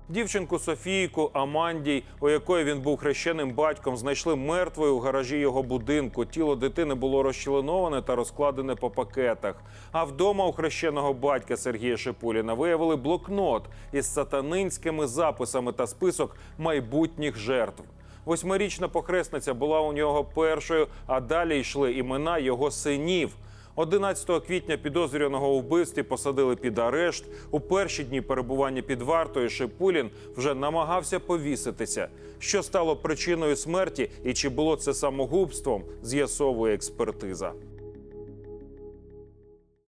Дівчинку Софійку Амандій, у якої він був хрещеним батьком, знайшли мертвою у гаражі його будинку. Тіло дитини було розчленоване та розкладене по пакетах. А вдома у хрещеного батька Сергія Шипуліна виявили блокнот із сатанинськими записами та список майбутніх жертв. 8-річна похресниця була у нього першою, а далі йшли імена його синів. 11 квітня підозрюваного у вбивстві посадили під арешт. У перші дні перебування під вартою Шипулін вже намагався повіситися. Що стало причиною смерті і чи було це самогубством, з'ясовує експертиза.